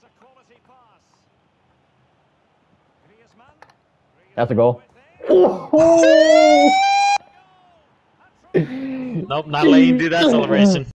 That's a goal. Oh! Nope, not letting you do that celebration.